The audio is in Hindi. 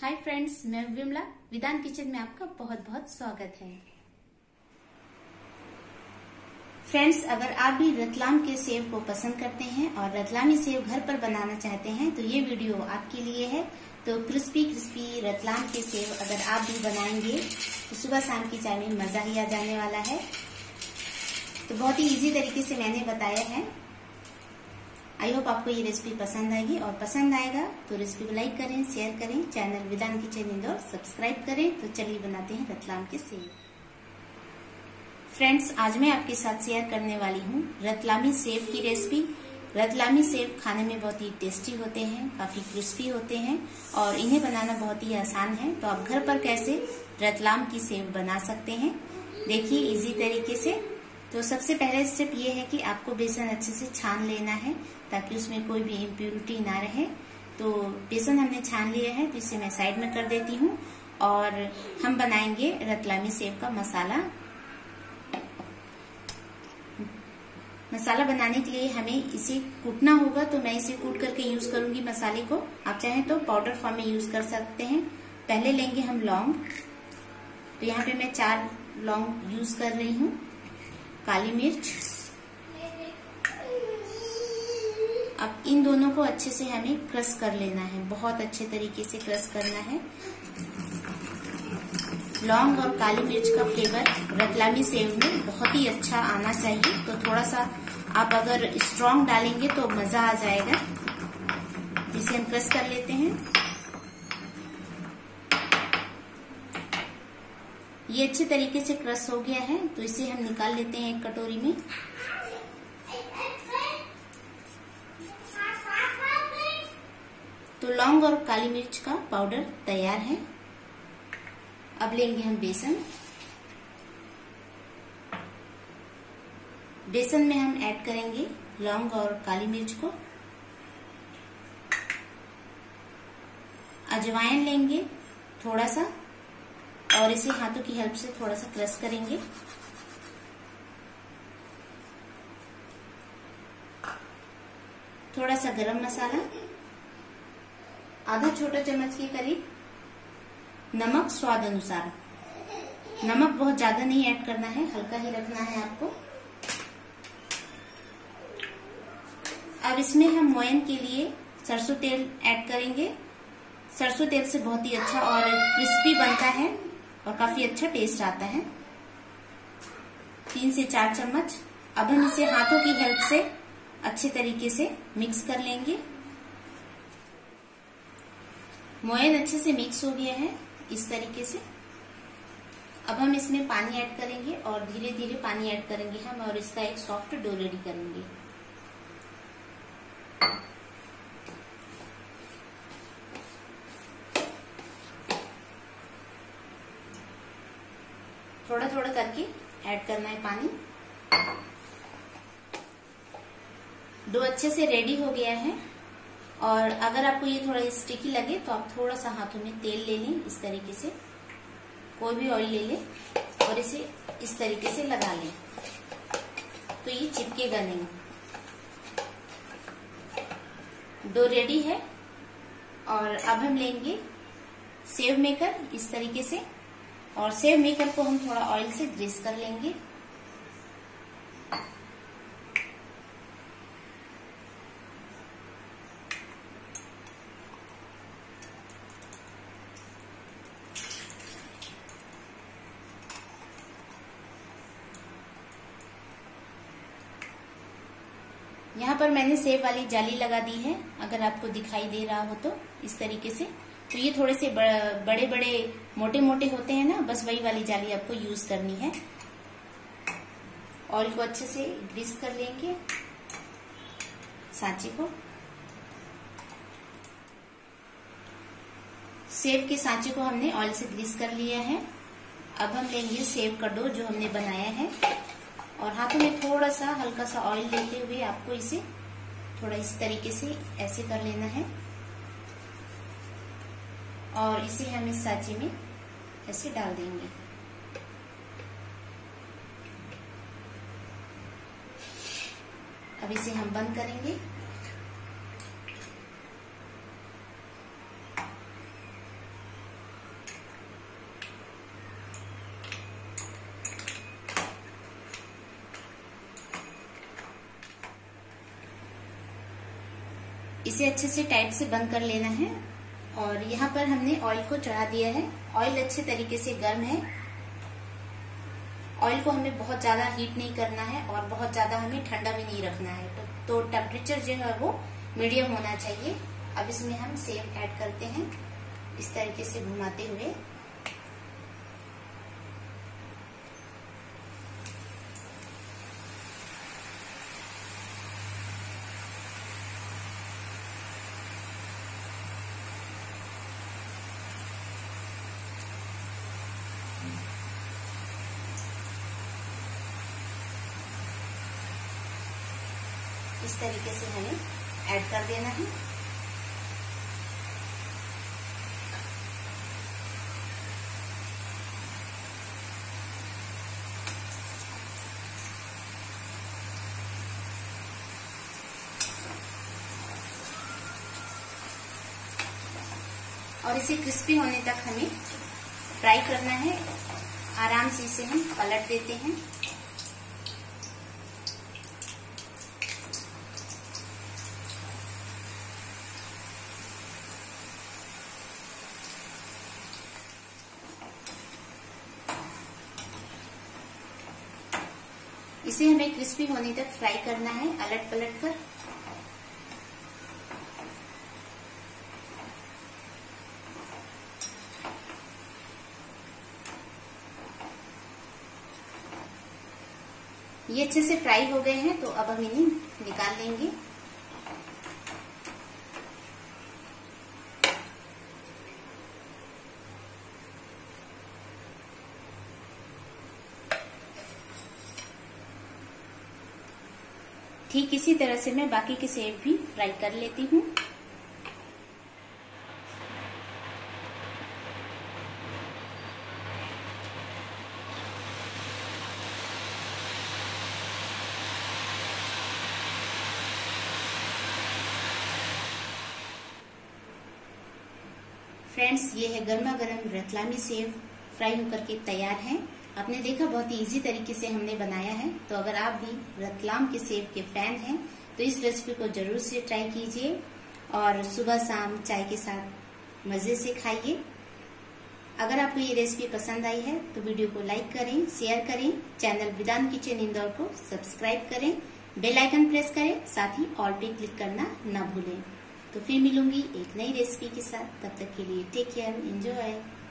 हाय फ्रेंड्स, मैं विमला। विधान किचन में आपका बहुत बहुत स्वागत है। फ्रेंड्स, अगर आप भी रतलाम के सेव को पसंद करते हैं और रतलामी सेव घर पर बनाना चाहते हैं तो ये वीडियो आपके लिए है। तो क्रिस्पी क्रिस्पी रतलाम के सेव अगर आप भी बनाएंगे तो सुबह शाम की चाय में मजा ही आ जाने वाला है। तो बहुत ही इजी तरीके से मैंने बताया है। आई होप आपको ये रेसिपी पसंद आएगी, और पसंद आएगा तो रेसिपी को लाइक करें, शेयर करें, चैनल विधान किचन इंदौर सब्सक्राइब करें। तो चलिए बनाते हैं रतलाम के सेव। फ्रेंड्स, आज मैं आपके साथ शेयर करने वाली हूँ रतलामी सेव की रेसिपी। रतलामी सेव खाने में बहुत ही टेस्टी होते हैं, काफी क्रिस्पी होते हैं और इन्हें बनाना बहुत ही आसान है। तो आप घर पर कैसे रतलाम की सेव बना सकते हैं, देखिए इजी तरीके से। तो सबसे पहले स्टेप ये है कि आपको बेसन अच्छे से छान लेना है ताकि उसमें कोई भी इम्प्यूरिटी ना रहे। तो बेसन हमने छान लिया है, तो इसे मैं साइड में कर देती हूँ और हम बनाएंगे रतलामी सेव का मसाला। मसाला बनाने के लिए हमें इसे कूटना होगा, तो मैं इसे कूट करके यूज करूंगी मसाले को। आप चाहें तो पाउडर फॉर्म में यूज कर सकते हैं। पहले लेंगे हम लौंग, तो यहाँ पे मैं 4 लौंग यूज कर रही हूँ। काली मिर्च, अब इन दोनों को अच्छे से हमें क्रश कर लेना है, बहुत अच्छे तरीके से क्रश करना है। लौंग और काली मिर्च का फ्लेवर रतलामी सेव में बहुत ही अच्छा आना चाहिए, तो थोड़ा सा आप अगर स्ट्रॉन्ग डालेंगे तो मजा आ जाएगा। इसे हम क्रश कर लेते हैं। ये अच्छे तरीके से क्रश हो गया है, तो इसे हम निकाल लेते हैं एक कटोरी में। तो लौंग और काली मिर्च का पाउडर तैयार है। अब लेंगे हम बेसन। बेसन में हम ऐड करेंगे लौंग और काली मिर्च को। अजवाइन लेंगे थोड़ा सा और इसे हाथों की हेल्प से थोड़ा सा क्रश करेंगे। थोड़ा सा गरम मसाला, आधा छोटा चम्मच के करीब नमक स्वाद अनुसार। नमक बहुत ज्यादा नहीं ऐड करना है, हल्का ही रखना है आपको। अब इसमें हम मोयन के लिए सरसों तेल ऐड करेंगे। सरसों तेल से बहुत ही अच्छा और क्रिस्पी बनता है और काफी अच्छा टेस्ट आता है। 3 से 4 चम्मच। अब हम इसे हाथों की हेल्प से अच्छे तरीके से मिक्स कर लेंगे। मोयन अच्छे से मिक्स हो गया है इस तरीके से। अब हम इसमें पानी ऐड करेंगे और धीरे धीरे पानी ऐड करेंगे हम, और इसका एक सॉफ्ट डो रेडी करेंगे। थोड़ा थोड़ा करके ऐड करना है पानी। डो अच्छे से रेडी हो गया है, और अगर आपको ये थोड़ा स्टिकी लगे तो आप थोड़ा सा हाथों में तेल ले लें। इस तरीके से कोई भी ऑयल ले लें और इसे इस तरीके से लगा लें, तो ये चिपकेगा नहीं। डो रेडी है, और अब हम लेंगे सेव मेकर इस तरीके से, और सेव मेकर को हम थोड़ा ऑयल से ग्रीस कर लेंगे। यहाँ पर मैंने सेव वाली जाली लगा दी है, अगर आपको दिखाई दे रहा हो तो इस तरीके से। तो ये थोड़े से बड़े बड़े मोटे मोटे होते हैं ना, बस वही वाली जाली आपको यूज करनी है। ऑयल को अच्छे से ग्रीस कर लेंगे सांचे को। सेव के सांचे को हमने ऑयल से ग्रीस कर लिया है। अब हम लेंगे सेव का डो जो हमने बनाया है, और हाथों में थोड़ा सा हल्का सा ऑयल लेते हुए आपको इसे थोड़ा इस तरीके से ऐसे कर लेना है, और इसे हम इस सांचे में ऐसे डाल देंगे। अब इसे हम बंद करेंगे। इसे अच्छे से टाइट से बंद कर लेना है। और यहाँ पर हमने ऑयल को चढ़ा दिया है। ऑयल अच्छे तरीके से गर्म है। ऑयल को हमें बहुत ज्यादा हीट नहीं करना है और बहुत ज्यादा हमें ठंडा भी नहीं रखना है। तो टेम्परेचर जो है वो मीडियम होना चाहिए। अब इसमें हम सेव ऐड करते हैं इस तरीके से घुमाते हुए। इस तरीके से हमें ऐड कर देना है। और इसे क्रिस्पी होने तक हमें फ्राई करना है। आराम से इसे हम पलट देते हैं। इसे हमें क्रिस्पी होने तक फ्राई करना है, अलट पलट कर। ये अच्छे से फ्राई हो गए हैं, तो अब हम इन्हें निकाल लेंगे। ठीक इसी तरह से मैं बाकी के सेब भी फ्राई कर लेती हूँ। फ्रेंड्स, ये है गर्मा गर्म रतलामी सेव फ्राई होकर के तैयार है। आपने देखा बहुत ही इजी तरीके से हमने बनाया है। तो अगर आप भी रतलाम के सेव के फैन हैं तो इस रेसिपी को जरूर से ट्राई कीजिए और सुबह शाम चाय के साथ मजे से खाइए। अगर आपको ये रेसिपी पसंद आई है तो वीडियो को लाइक करें, शेयर करें, चैनल विदान किचन इंदौर को सब्सक्राइब करें, बेल आइकन प्रेस करें, साथ ही ऑल पे क्लिक करना ना भूलें। तो फिर मिलूंगी एक नई रेसिपी के साथ। तब तक के लिए टेक केयर, एंजॉय।